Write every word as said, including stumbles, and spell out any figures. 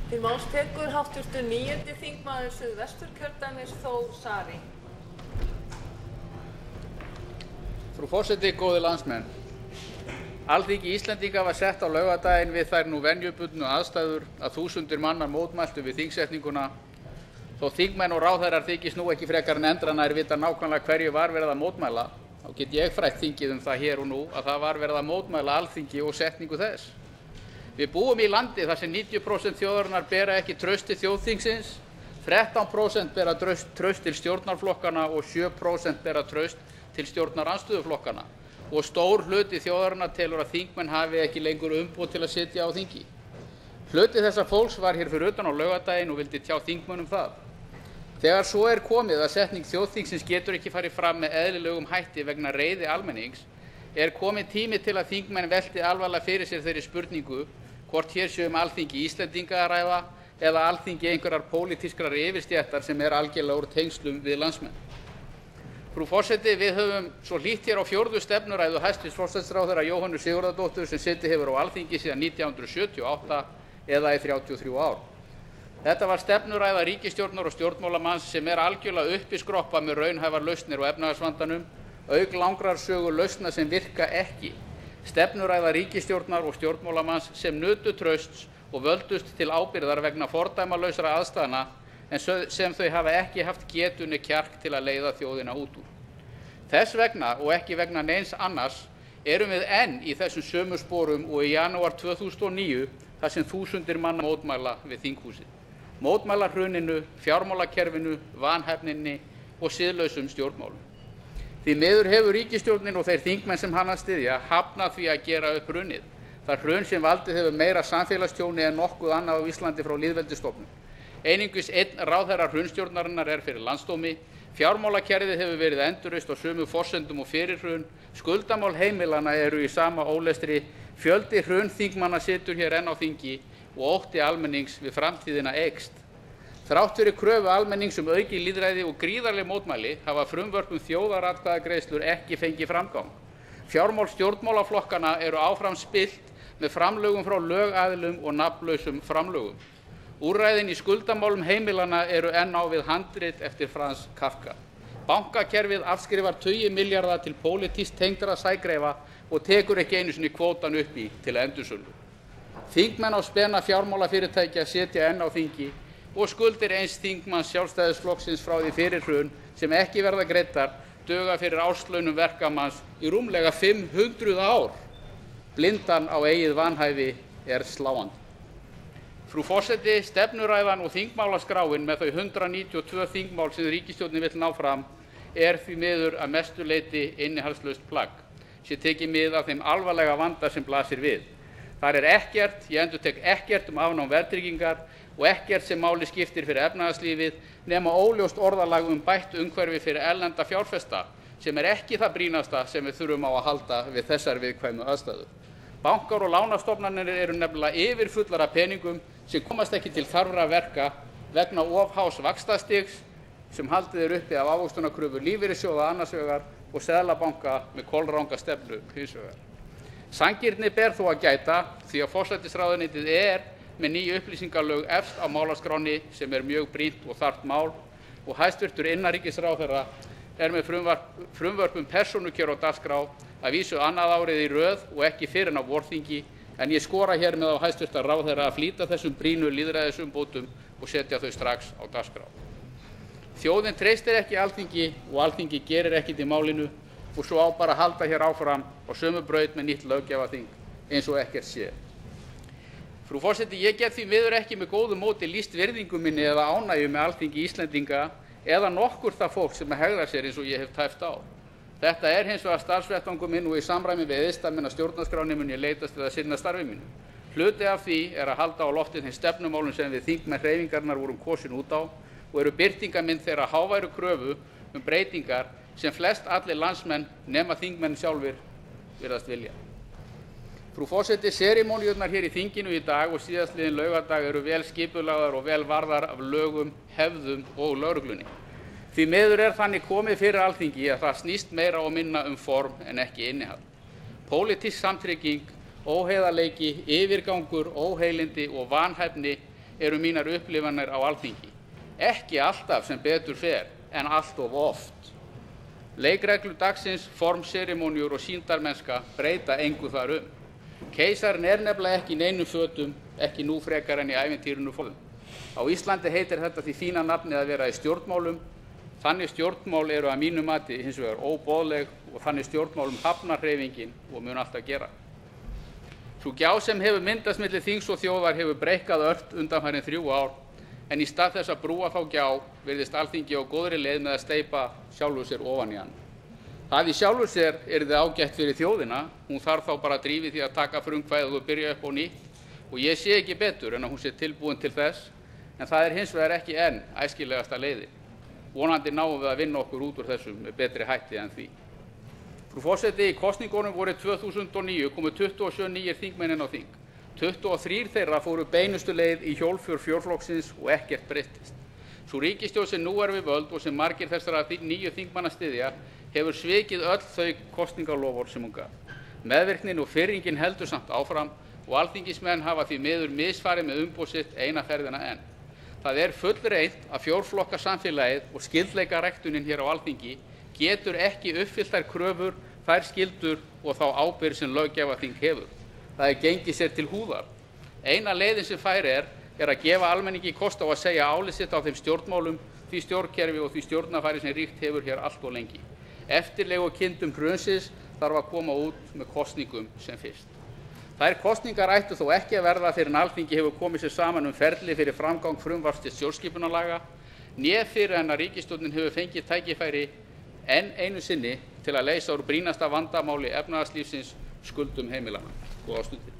Til máls tekur háttvirtur níundi þingmaður Suðvesturkjördæmis Þór Saari. Frú forseti, góðir landsmenn. Alþingi Íslendinga var sett á laugardaginn við þær nú venjubundnu aðstæður að þúsundir manna mótmæltu við þingsetninguna. Þó þingmenn og ráðherrar þykist nú ekki frekar en endranær vita nákvæmlega hverju var verið að mótmæla, þá get ég frætt þingið um það hér og nú að það var verið að mótmæla Alþingi og setningu þess. Við búum í landi þar sem níutíu prósent þjóðarinnar bera ekki traust til þjóðþingsins, þrettán prósent bera traust til stjórnarflokkana og sjö prósent bera traust til stjórnarandstöðuflokkana og stór hluti þjóðarinnar telur að þingmenn hafi ekki lengur umboð til að sitja á þingi. Hluti þessa fólks var hér fyrir utan á laugardaginn og vildi tjá þingmönnum það. Þegar svo er komið að setning þjóðþingsins getur ekki farið fram með eðlilegum hætti vegna reiði almennings, er komið tími til að þingmenn velti alvarlega fyrir sér þeirri spurningu hvort hér sé um Alþingi Íslendinga að ræða eða Alþingi einhverjar pólitískrar yfirstéttar sem er algjörlega úr tengslum við landsmenn. Frú forseti, við höfum svo hlýtt hér á fjórðu stefnuræðu hæstvirts forsætisráðherra Jóhönnu Sigurðardóttur sem setið hefur á Alþingi síðan nítján hundruð sjötíu og átta eða í þrjátíu og þrjú ár. Þetta var stefnuræða ríkisstjórnar og stjórnmálamanns sem er algjörlega uppiskroppa með raunhæfar lausnir á efnahagsvandanum, auk langrar sögu lausna sem virka ekki. Stefnuræða ríkisstjórnar og stjórnmálamanns sem nutu trausts og völdust til ábyrgðar vegna fordæmalausra aðstæðna en sem þau hafa ekki haft getu né kjark til að leiða þjóðina út úr. Þess vegna og ekki vegna neins annars erum við enn í þessum sömu sporum og í janúar tvö þúsund og níu þar sem þúsundir manna mótmæla við þinghúsið. Mótmæla hruninu, fjármálakerfinu, vanhæfninni og siðlausum stjórnmálum. Því miður hefur ríkisstjórnin og þeir þingmenn sem hana styðja hafnað því að gera upp hrunið. Það hrun sem valdið hefur meira samfélagstjóni en nokkuð annað á Íslandi frá lýðveldisstofnun. Einungis einn ráðherra hrunstjórnarinnar er fyrir landsdómi, fjármálakerfið hefur verið endurreist á sömu forsendum og fyrir hrun, skuldamál heimilanna eru í sama ólestri, fjöldi hrunþingmanna situr hér enn á þingi og ótti almennings við framtíðina eykst. Þrátt fyrir kröfu almennings um aukið lýðræði og gríðarleg mótmæli hafa frumvörp um þjóðaratkvæðagreiðslur ekki fengið framgang. Fjármál stjórnmálaflokkana eru áfram spillt með framlögum frá lögaðilum og nafnlausum framlögum. Úrræðin í skuldamálum heimilanna eru enn á við handrit eftir Frans Kafka. Bankakerfið afskrifar tugi milljarða til pólitískt tengdra sægreifa og tekur ekki einu sinni kvótan upp í til endursölu. Þingmenn á spena fjármálafyrirtækja setja enn á þingi og skuldir eins þingmanns Sjálfstæðisflokksins frá því fyrir hrun sem ekki verða greiddar duga fyrir árslaunum verkamanns í rúmlega fimm hundruð ár. Blindan á eigið vanhæfi er sláandi. Frú forseti, stefnuræðan og þingmálaskráin með þau hundrað níutíu og tvö þingmál sem ríkisstjórnin vill ná fram er því miður að mestu leyti innihaldslaust plagg, sé tekið mið af þeim alvarlega vanda sem blasir við. Þar er ekkert, ég endurtek ekkert um afnám verðtryggingar og ekkert sem máli skiptir fyrir efnahagslífið nema óljóst orðalag um bætt umhverfi fyrir erlenda fjárfesta sem er ekki það brýnasta sem við þurfum á að halda við þessar viðkvæmu aðstæður. Bankar og lánastofnanir eru nefnilega yfirfullar af peningum sem komast ekki til þarfra verka vegna of hás vaxtastigs sem haldið er uppi af ávöxtunarkröfu lífeyrissjóða annars vegar og Seðlabanka með kolranga stefnu hins vegar. Sanngirni ber þó að gæta því að forsætisráðuneytið er með ný upplýsingalög efst á málaskránni sem er mjög brýnt og þarft mál og hæstvirtur innanríkisráðherra er með frumvarp, frumvörp um persónukjör á dagskrá að vísu annað árið í röð og ekki fyrr en á vorþingi en ég skora hér með á hæstvirtan ráðherra að flýta þessum brýnu lýðræðisumbótum og setja þau strax á dagskrá. Þjóðin treystir ekki Alþingi og Alþingi gerir ekkert í málinu og svo á bara að halda hér áfram á sömu braut með nýtt löggjafarþing eins og ekkert sé. Frú forseti, ég get því miður ekki með góðu móti lýst virðingu minni eða ánægju með Alþingi Íslendinga eða nokkur það fólk sem hegðar sér eins og ég hef tæpt á. Þetta er hins vegar starfsvettvangur minn og í samræmi við eiðstafinn stjórnarskránni mun ég leitast við að sinna starfi mínu. Hluti af því er að halda á lofti þeim stefnumálum sem við þingmenn hreyfingarinnar vorum kosin út á og eru birtingarmynd þeirra háværu kröfu um breytingar sem flest allir landsmenn nema þingmenn sjálfir virðast vilja. Frú forseti, serimóníurnar hér í þinginu í dag og síðastliðinn laugardag eru vel skipulagðar og vel varðar af lögum, hefðum og lögreglunni. Því miður er þannig komið fyrir Alþingi að það snýst meira og minna um form en ekki innihald. Pólitísk samtrygging, óheiðarleiki, yfirgangur, óheilindi og vanhæfni eru mínar upplifanir á Alþingi. Ekki alltaf sem betur fer, en allt of oft. Leikreglur dagsins, formserimóníur og sýndarmennska breyta engu þar um. Keisarinn er nefnilega ekki í neinum fötum, ekki nú frekar en í ævintýrinu forðum. Á Íslandi heitir þetta því fína nafni að vera í stjórnmálum. Þannig stjórnmál eru að mínu mati hins vegar óboðleg og þannig stjórnmálum hafnar hreyfingin og mun alltaf gera. Sú gjá sem hefur myndast milli þings og þjóðar hefur breikkað ört undanfarin þrjú ár, en í stað þess að brúa þá gjá virðist Alþingi á góðri leið með að steypa sjálfu sér ofan í hann. Það í sjálfu sér yrði ágætt fyrir þjóðina, hún þarf þá bara að drífa í því að taka frumkvæðið og byrja upp á nýtt og ég sé ekki betur en að hún sé tilbúin til þess, en það er hins vegar ekki enn æskilegasta leiðin. Vonandi náum við að vinna okkur út úr þessu með betri hætti en því. Frú forseti, í kosningunum vorið tvö þúsund og níu komu tuttugu og sjö nýir þingmenn inn á þing. tuttugu og þrír þeirra fóru beinustu leið í hjólför fjórflokksins og ekkert breyttist. Sú ríkisstjórn sem nú er við völd og sem margir þessara nýju þingmanna styðja hefur svikið öll þau kosningaloforð sem hún gaf. Meðvirknin og firringin heldur samt áfram og alþingismenn hafa því miður misfarið með umboð sitt eina ferðina enn. Það er fullreynt að fjórflokka samfélagið og skyldleikaræktunin hér á Alþingi getur ekki uppfyllt þær kröfur, þær skyldur og þá ábyrgð sem löggjafarþing hefur. Það er gengið sér til húðar. Eina leiðin sem fær er, er að gefa almenningi kost á að segja álit sitt á þeim stjórnmálum, því stjórnkerfi og því stjórnarfari sem ríkt hefur hér allt og lengi. Eftirlegu kindum hrunsins þarf að koma út með kosningum sem fyrst. Þær kosningar ættu þó ekki að verða fyrr en Alþingi hefur komið sér saman um ferli fyrir framgang frumvarps til stjórnskipunarlaga, né fyrr en að ríkisstjórnin hefur fengið tækifæri enn einu sinni til að leysa úr brýnasta vandamáli efnahagslífsins, skuldum heimilanna. Góða stundir.